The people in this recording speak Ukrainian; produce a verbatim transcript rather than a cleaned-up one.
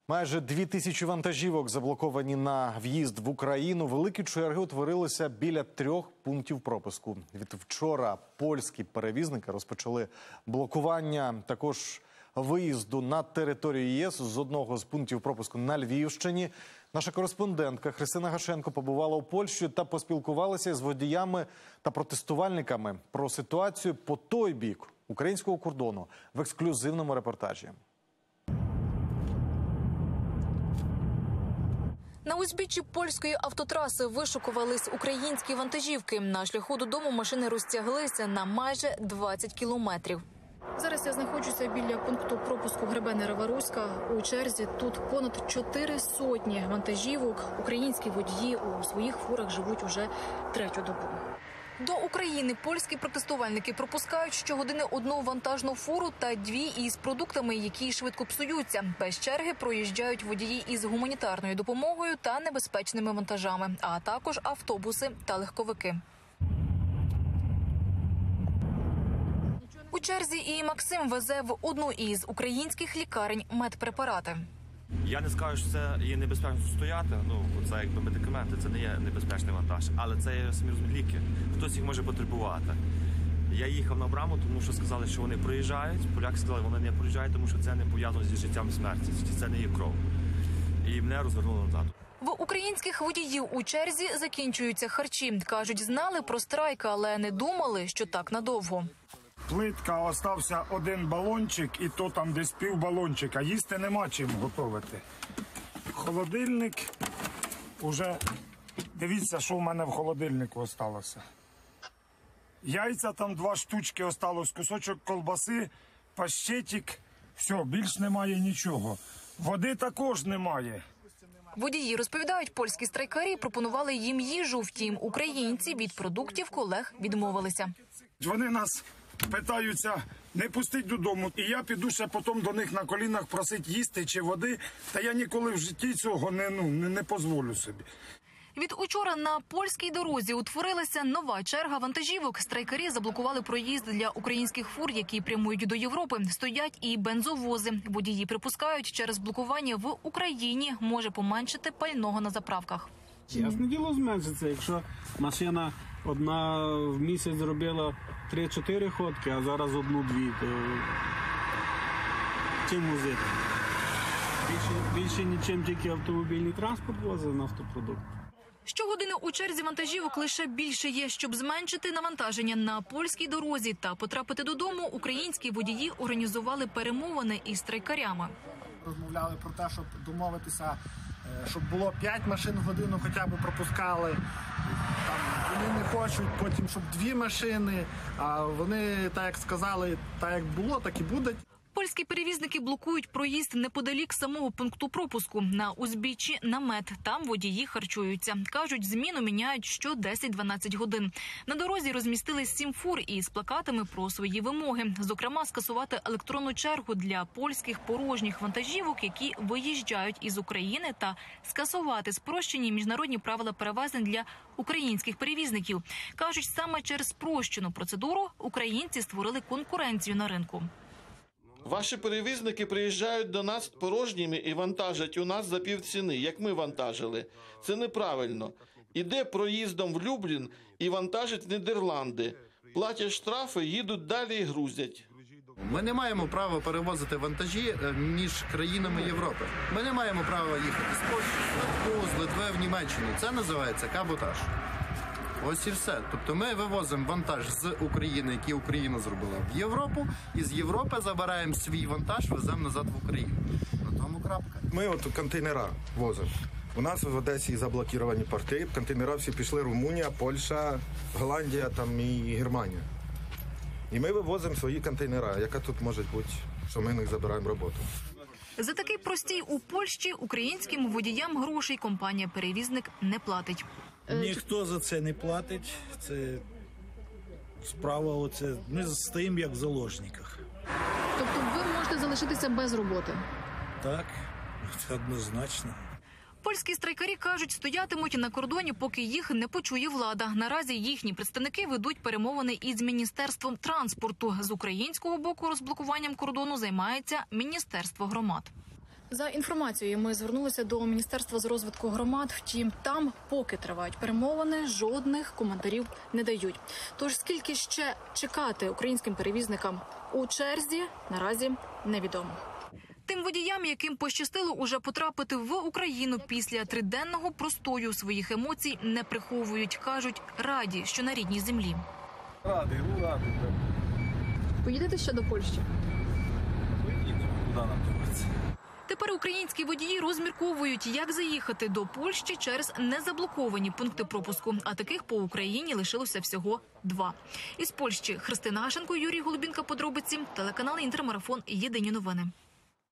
Майже дві тисячі вантажівок заблоковані на в'їзд в Україну. Великі черги утворилися біля трьох пунктів пропуску. Від вчора польські перевізники розпочали блокування також виїзду на територію ЄС з одного з пунктів пропуску на Львівщині. Наша кореспондентка Христина Гашенко побувала у Польщі та поспілкувалася з водіями та протестувальниками про ситуацію по той бік українського кордону в ексклюзивному репортажі. На узбіччі польської автотраси вишукувались українські вантажівки. На шляху додому машини розтяглися на майже двадцять кілометрів. Зараз я знаходжуся біля пункту пропуску Гребенне-Раваруська. У черзі тут понад чотири сотні вантажівок. Українські водії у своїх фурах живуть уже третю добу. До України польські протестувальники пропускають щогодини одну вантажну фуру та дві із продуктами, які швидко псуються. Без черги проїжджають водії із гуманітарною допомогою та небезпечними вантажами, а також автобуси та легковики. У черзі і Максим везе в одну із українських лікарень медпрепарати. Я не скажу, що це є небезпечно стояти, ну, це якби медикаменти, це не є небезпечний вантаж, але це є, самі розумієте, ліки, хтось їх може потребувати. Я їхав на браму, тому що сказали, що вони проїжджають, поляки сказали, вони не проїжджають, тому що це не пов'язано зі життям і смерті, це не є кров. І мене розвернули назад. В українських водіїв у черзі закінчуються харчі. Кажуть, знали про страйк, але не думали, що так надовго. Плитка, остався один балончик, і то там десь пів балончика. Їсти нема чим готувати. Холодильник, уже дивіться, що в мене в холодильнику осталося. Яйця там два штучки осталось, кусочок колбаси, паштетик. Все, більш немає нічого. Води також немає. Водії розповідають, польські страйкарі пропонували їм їжу, втім українці від продуктів колег відмовилися. Вони нас питаються не пустить додому, і я піду ще потім до них на колінах просити їсти чи води, та я ніколи в житті цього не, ну, не, не дозволю собі. Від учора на польській дорозі утворилася нова черга вантажівок. Страйкарі заблокували проїзд для українських фур, які прямують до Європи. Стоять і бензовози. Водії припускають, через блокування в Україні може поменшити пального на заправках. Ясне діло зменшиться, якщо машина одна в місяць зробила три-чотири ходки, а зараз одну-дві, то чим возити? Більше, більше нічим, тільки автомобільний транспорт возить, нафтопродукт. Щогодини у черзі вантажівок лише більше є. Щоб зменшити навантаження на польській дорозі та потрапити додому, українські водії організували перемовини із страйкарями. Розмовляли про те, щоб домовитися, щоб було п'ять машин в годину хоча б пропускали. Там вони не хочуть, потім, щоб дві машини, а вони, так як сказали, так як було, так і буде. Польські перевізники блокують проїзд неподалік самого пункту пропуску. На узбіччі намет. Там водії харчуються. Кажуть, зміну міняють що десять-дванадцять годин. На дорозі розмістили сім фур із плакатами про свої вимоги. Зокрема, скасувати електронну чергу для польських порожніх вантажівок, які виїжджають із України, та скасувати спрощені міжнародні правила перевезень для українських перевізників. Кажуть, саме через спрощену процедуру українці створили конкуренцію на ринку. Ваші перевізники приїжджають до нас порожніми і вантажать у нас за півціни, як ми вантажили. Це неправильно. Іде проїздом в Люблін і вантажить в Нідерланди. Платять штрафи, їдуть далі і грузять. Ми не маємо права перевозити вантажі між країнами Європи. Ми не маємо права їхати з Польщі, з Литви, з Литви в Німеччину. Це називається каботаж. Ось і все. Тобто ми вивозимо вантаж з України, який Україна зробила, в Європу, і з Європи забираємо свій вантаж, веземо назад в Україну. На тому крапка. Ми от контейнера возимо. У нас в Одесі заблоковані порти, контейнера всі пішли Румунія, Польща, Голландія там і Германія. І ми вивозимо свої контейнера, яка тут може бути, що ми них забираємо роботу. За такий простій у Польщі українським водіям грошей компанія-перевізник не платить. Ніхто за це не платить. Це справа, оце, ми стоїмо як в заложниках. Тобто ви можете залишитися без роботи? Так, однозначно. Польські страйкарі кажуть, стоятимуть на кордоні, поки їх не почує влада. Наразі їхні представники ведуть перемовини із Міністерством транспорту. З українського боку розблокуванням кордону займається Міністерство громад. За інформацією, ми звернулися до Міністерства з розвитку громад. Втім, там, поки тривають перемовини, жодних коментарів не дають. Тож скільки ще чекати українським перевізникам у черзі, наразі невідомо. Тим водіям, яким пощастило уже потрапити в Україну після триденного простою, своїх емоцій не приховують. Кажуть, раді, що на рідній землі. Радий, ну радий. Поїдете ще до Польщі? Поїдемо, куди нам дивитися. Тепер українські водії розмірковують, як заїхати до Польщі через незаблоковані пункти пропуску. А таких по Україні лишилося всього два. Із Польщі Христина Гашенко, Юрій Голубінка. Подробиці. Телеканал Інтермарафон. Єдині новини.